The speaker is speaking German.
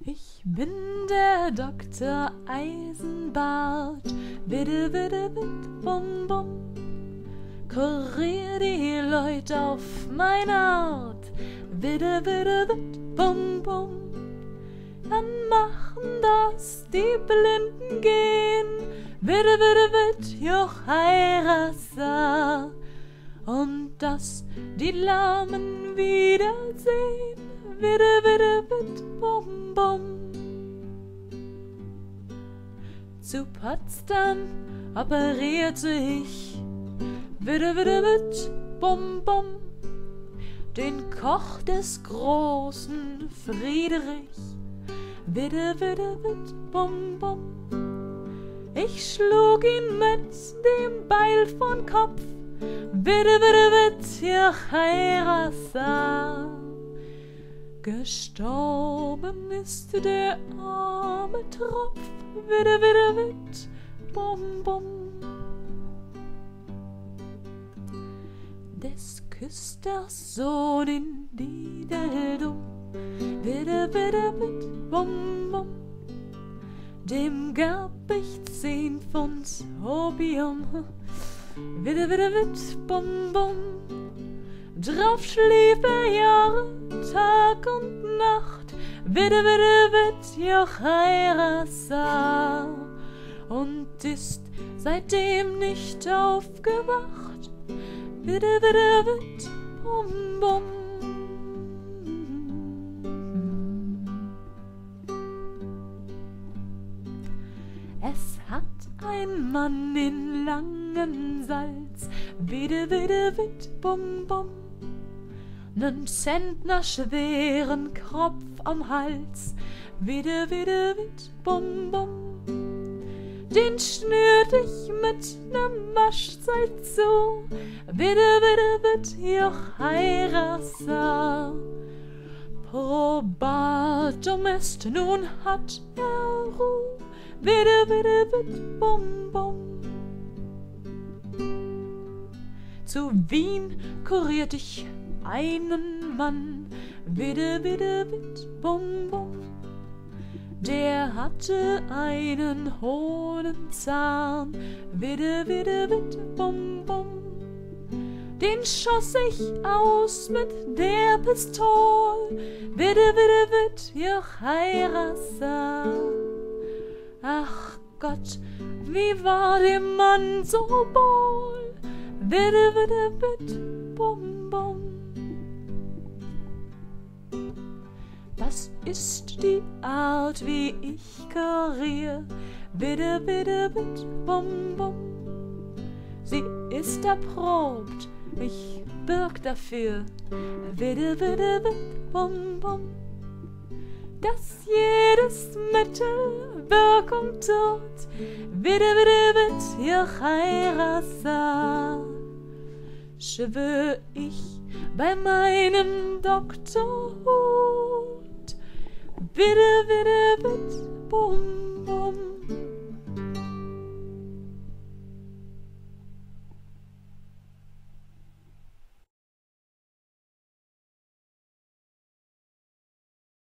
Ich bin der Doktor Eisenbart, bitte, bitte, bitte, bum, bum. Kurier die Leute auf meine Art, bitte, bitte, bitte, bum, bum. Dann machen das die Blinden gehen, bitte, bitte, bitte, Jochairasa. Und dass die Lahmen wiedersehen, bitte, bitte, bitte, bum, bum. Zu Potsdam operierte ich, bitte, bitte, bitte, bum, bum, den Koch des großen Friedrich, bitte, bitte, bitte, bum, bum. Ich schlug ihn mit dem Beil von Kopf, bitte, bitte, bitte, Jochairasa. Gestorben ist der arme Tropf, bitte, bitte, bitte, bum, bum. Des Küsters Sohn in Diedeldum, bitte, bitte, bitte, bum, bum. Dem gab ich 10 Pfund Opium, bitte, bitte, bitte, bum, bum. Drauf schlief Jahre, Tag und Nacht, bitte, bitte, bitte, Jochairasa. Und ist seitdem nicht aufgewacht, bitte, bitte, bitte, bum, bum. Es hat ein Mann in Langensalz, bitte, bitte, bitte, bum, bum, 'nen Zentner schweren Kropf am Hals, bitte, bitte, bitte, bum, bum. Den schnürt ich mit 'nem Maschseil zu, bitte, bitte, bitte, Jochairasa. Probatum ist, nun hat er Ruh, bitte, bitte, bitte, bum, bum. Zu Wien kuriert ich einen Mann, bitte, bitte, bitte, bum, bum. Der hatte einen hohlen Zahn, bitte, bitte, bitte, bum, bum. Den schoss ich aus mit der Pistol, bitte, bitte, bitte, Jochairasa. Ach Gott, wie war dem Mann so wohl, bitte, bitte, bitte, bum, bum. Das ist die Art, wie ich kurier, bitte, bitte, bitte, bum, bum. Sie ist erprobt, ich bürg dafür, bitte, bitte, bitte, bum, bum. Dass jedes Mittel Wirkung tut, bitte, bitte, bitte, Jochairasa. Schwör ich bei meinem Doktor Hut, bitte, bitte, bitte, bum, bum.